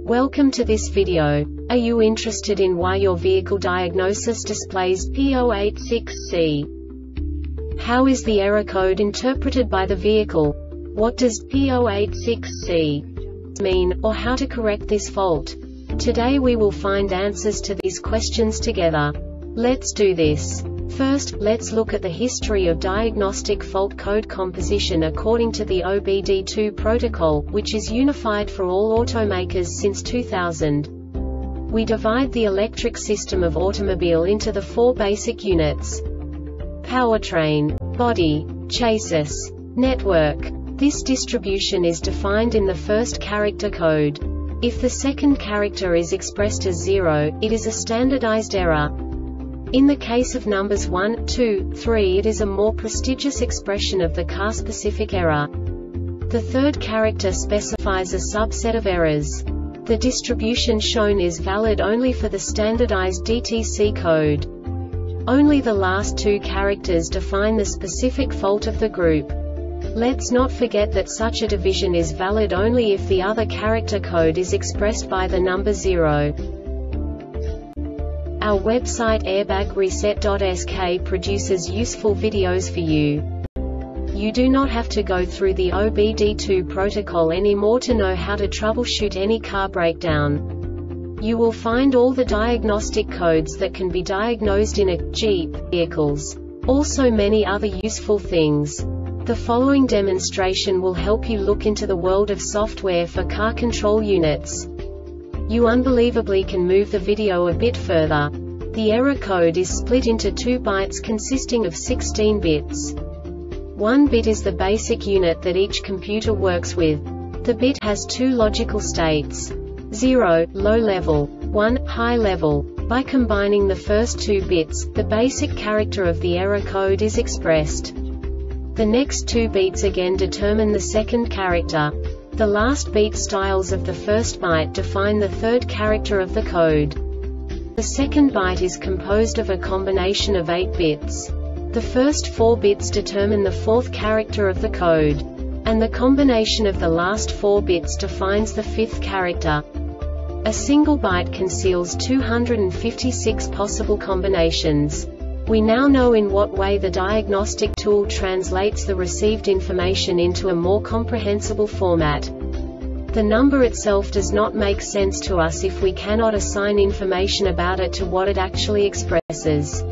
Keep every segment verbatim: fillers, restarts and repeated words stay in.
Welcome to this video. Are you interested in why your vehicle diagnosis displays P zero eight six C? How is the error code interpreted by the vehicle? What does P zero eight six C mean, or how to correct this fault? Today we will find answers to these questions together. Let's do this. First, let's look at the history of diagnostic fault code composition according to the O B D two protocol, which is unified for all automakers since two thousand. We divide the electric system of automobile into the four basic units: powertrain, body, chassis, network. This distribution is defined in the first character code. If the second character is expressed as zero, it is a standardized error. In the case of numbers one, two, three, it is a more prestigious expression of the car-specific error. The third character specifies a subset of errors. The distribution shown is valid only for the standardized D T C code. Only the last two characters define the specific fault of the group. Let's not forget that such a division is valid only if the other character code is expressed by the number zero. Our website airbag reset dot S K produces useful videos for you. You do not have to go through the O B D two protocol anymore to know how to troubleshoot any car breakdown. You will find all the diagnostic codes that can be diagnosed in a Jeep vehicles. Also many other useful things. The following demonstration will help you look into the world of software for car control units. You unbelievably can move the video a bit further. The error code is split into two bytes consisting of sixteen bits. One bit is the basic unit that each computer works with. The bit has two logical states: zero, low level, one, high level. By combining the first two bits, the basic character of the error code is expressed. The next two beats again determine the second character. The last beat styles of the first byte define the third character of the code. The second byte is composed of a combination of eight bits. The first four bits determine the fourth character of the code. And the combination of the last four bits defines the fifth character. A single byte conceals two hundred fifty-six possible combinations. We now know in what way the diagnostic tool translates the received information into a more comprehensible format. The number itself does not make sense to us if we cannot assign information about it to what it actually expresses.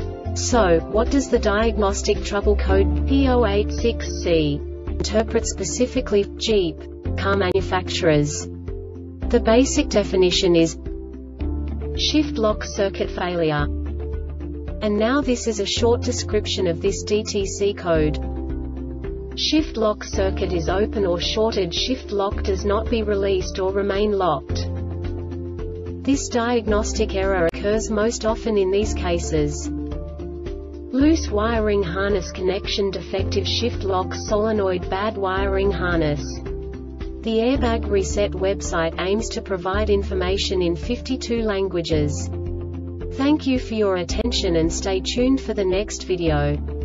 So, what does the diagnostic trouble code P zero eight six C interpret specifically for Jeep car manufacturers? The basic definition is shift lock circuit failure. And now this is a short description of this D T C code. Shift lock circuit is open or shorted. Shift lock does not be released or remain locked. This diagnostic error occurs most often in these cases: loose wiring harness connection, defective shift lock solenoid, bad wiring harness. The Airbag Reset website aims to provide information in fifty-two languages. Thank you for your attention and stay tuned for the next video.